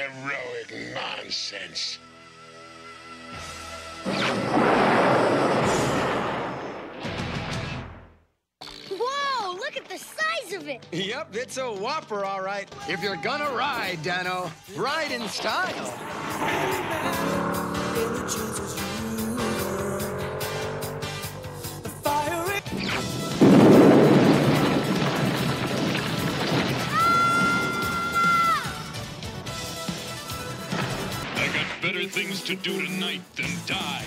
heroic nonsense. Whoa, look at the size of it. Yep, it's a whopper, all right. If you're gonna ride, Dano, ride in style. I got better things to do tonight than die.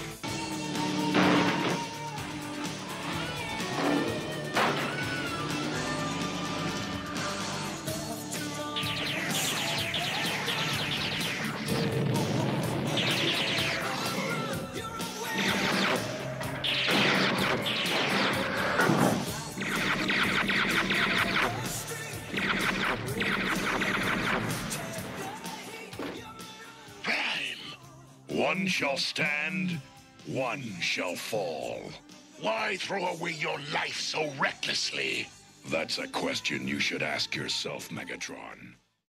One shall stand, one shall fall. Why throw away your life so recklessly? That's a question you should ask yourself, Megatron.